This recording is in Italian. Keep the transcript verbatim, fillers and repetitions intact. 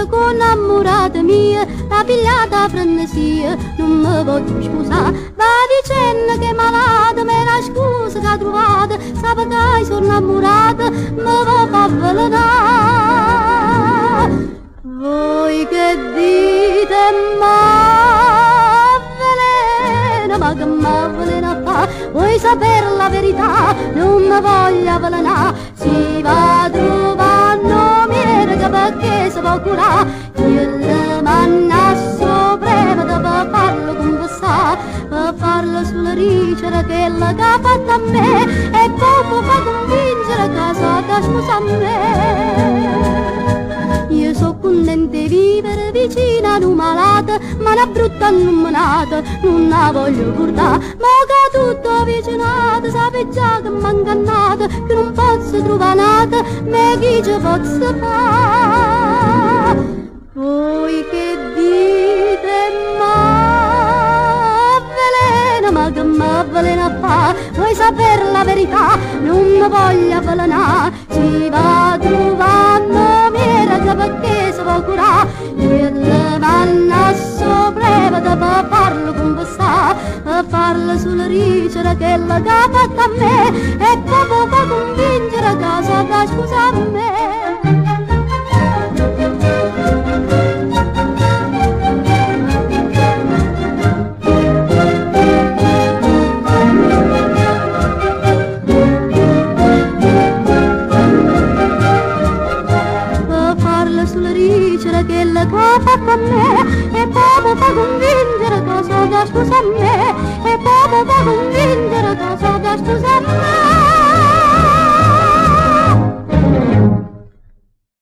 dice con innamorata mia, la pigliata frenesia, non mi voglio scusare. Va dicendo che è malata, me la scusa che ha trovato, sa perché sono innamorata, me lo fa avvelenare. Voi che dite m'avvelena, ma che m'avvelena fa? Vuoi sapere la verità? Non mi voglio avvelenare. Si va a trovare non merita perché si può curare. Io le manna sopra per farlo confessare, per farlo sulla ricera che la che ha fatto a me, e poi fa convincere che sa da scusa a me. Io so contenta di vivere vicina ad un malato, ma una brutta illuminata non la voglio portare. Ma che tutto vicinato, sape già che m'ha ingannata, che non posso trovare nata, ma chi ci posso fare? Voi che dite m'avvelena, ma che m'avvelena fa? Vuoi sapere la verità? Non mi voglio avvelenare. Si va a trovare perché si può curare. Io le manna sopra per farlo confessare, per farlo sulla ricera che la che ha fatto a me, e poi fa convincere che sa da scusa a me. Che la che ha fatto a me, e poi fa convincere che sa da scusa a me, e poi fa convincere